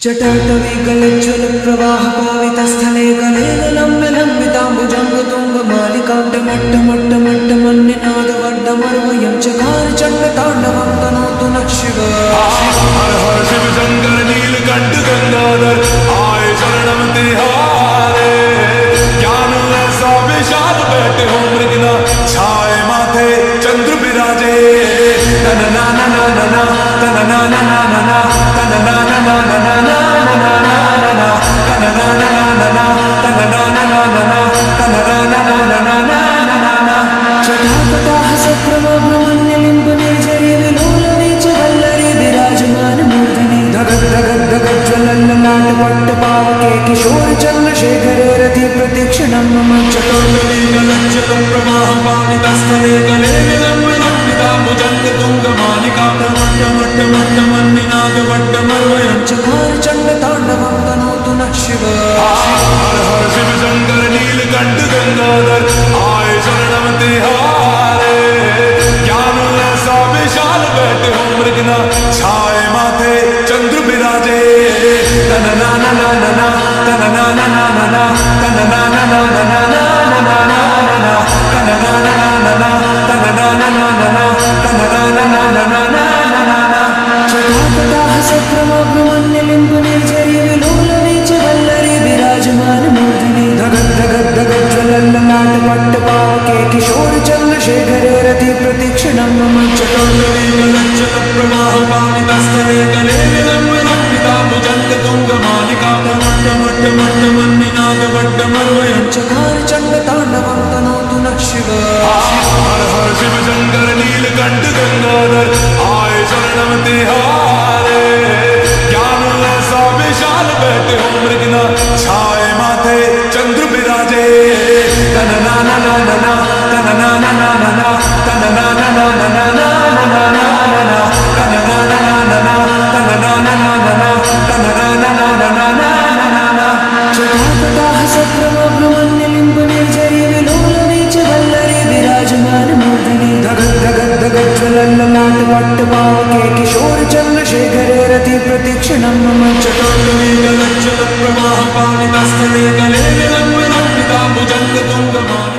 जटाटवी गलज्ज्वल प्रवाह पावितस्थले गलेलम्बिताम्बुजङ्ग तुंग मालिकाट्टमट्टमट्टमट्टमन्निनादवड्डमर्वयं चकार चण्डताण्डवं तनोतु नः शिव। हर हर शिव शंकर नीलकंठ गंगाधर आए शरणम तिहारे। ज्ञान ऐसा विशाल बैठे हो मृगना छाए माथे चंद्र विराजे। तन ना ना ना ना ना तन ना ना ना ना ना तन ना ना ना ना ना ना तन ना ना ना ना ना तन ना ना ना ना ना तन ना ना ना ना ना ना। जटापटाः सप्रमब्रह्मण्यलिम्बनिर्झरी विलोलवीच वल्लरी विराजमान मूर्धनि धगद् धगद् धगद् ज्वलल्ललाटपट्टपावके किशोर चन्द्रशेखरे रति प्रतीक्षणं मम। जटाटवी गलज्जलं प्रवाह पावितस्थले गलेलम्बिताम्बुजङ्ग तुंग मालिकाट्टमट्टमट्टमट्टमन्निनादवड्डमर्वयं चकार चण्डताण्डवं तनोतु नः शिव। हर हर शिव शंकर नीलकंठ गंगाधर आए शरणम तिहारे। ज्ञान ऐसा विशाल बैठे हो मृगना छाए माथे चंद्र विराजे। तन ना ना ना ना ना तन ना ना ना ना ना तन ना ना ना ना ना ना तन ना ना ना ना ना तन ना ना ना ना ना तन ना ना ना ना ना ना। जटापटाः सप्रमब्रह्मण्यलिम्बनिर्झरी विलोलवीच वल्लरी विराजमान मूर्धनि धगद् धगद् धगद् ज्वलल्ललाटपट्टपावके किशोर चन्द्रशेखरे रति प्रतीक्षणं मम। जटाटवी गलज्जलं प्रवाह पावितस्थले गलेलम्बिताम्बुजङ्ग तुंग मालिकाट्टमट्टमट्टमट्टमन्निनादवड्डमर्वयं चकार चण्डताण्डवं तनोतु नः शिव। हर हर शिव शंकर नीलकंठ गंगाधर आए शरणम तिहारे। ज्ञान ऐसा विशाल बैठे हो मृगना छाए माथे चंद्र विराजे। तन ना ना ना ना ना तन ना ना ना ना ना तन ना ना ना ना ना ना तन ना ना ना ना ना तन ना ना ना ना ना तन ना ना ना ना ना ना। जटापटाः सप्रमब्रह्मण्यलिम्बनिर्झरी विलोलवीच वल्लरी विराजमान मूर्धनि धगद् धगद् धगद् ज्वलल्ललाटपट्टपावके किशोर चन्द्रशेखरे रति प्रतीक्षणं मम। जटाटवी गलज्जलं प्रवाह पावितस्थले गलेलम्बिताम्बुजङ्ग तुंग